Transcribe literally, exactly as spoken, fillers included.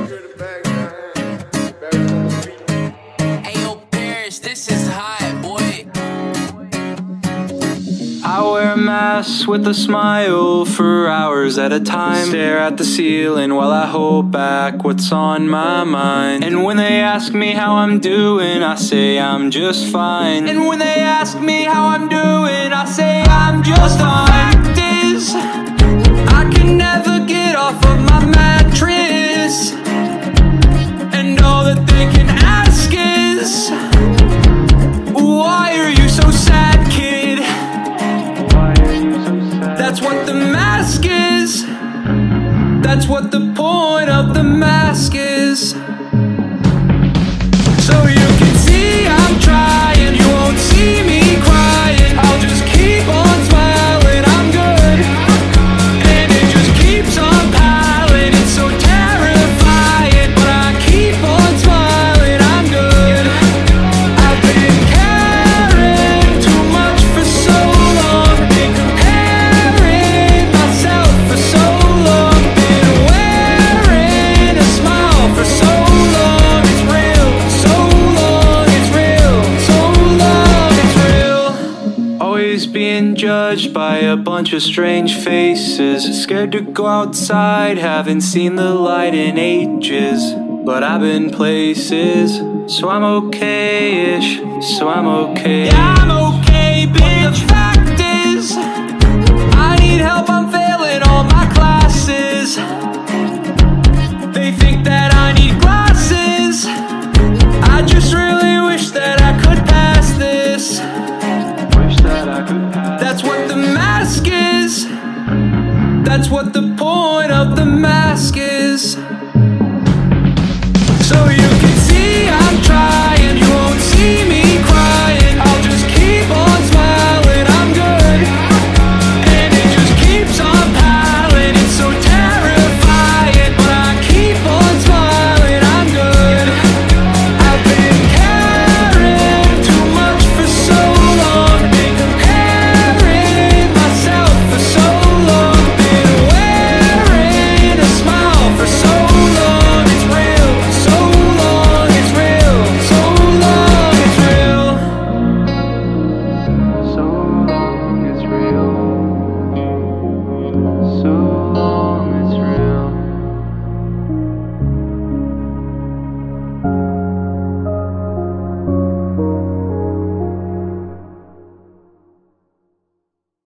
Ayo, Paris, this is hot, boy. I wear a mask with a smile for hours at a time. Stare at the ceiling while I hold back what's on my mind. And when they ask me how I'm doing, I say I'm just fine. And when they ask me how I'm doing, I say I'm just fine. The fact is, I can never get off of my mattress, and all that they can ask is, why are you so sad, kid? That's what the mask is. That's what the point of the mask is. So you can see I'm trying, you won't see me crying. I'll just keep on smiling, I'm good. And it just keeps on piling, it's so terrifying. But I keep on smiling, I'm good. I've been caring too much for so long, been comparing myself for so long, been wearing a smile for so long. It's real, so long, it's real, so long, it's real. Always being judged by a bunch of strange faces. Scared to go outside, haven't seen the light in ages. But I've been places, so I'm okay-ish, so I'm okay. Yeah, I'm okay, bitch. The fact is, I need help, I'm failing all my classes. They think that I need glasses. I just really wish that I could pass this. Wish that I could pass. That's what the mask is. That's what the point of the mask is.